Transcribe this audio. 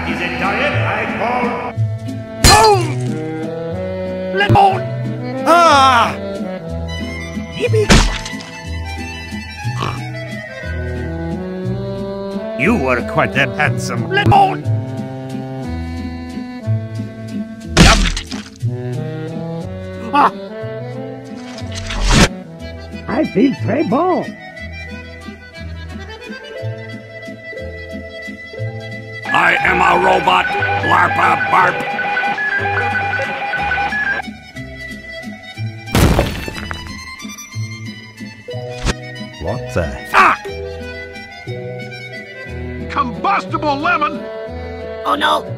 is a diet I call... Boom! Lemon! Ah! Yippee! You were quite a handsome lemon! Yum! Ah! I feel très bon! I am a robot! Blarpa barp! What the... Fuck! Combustible lemon! Oh no!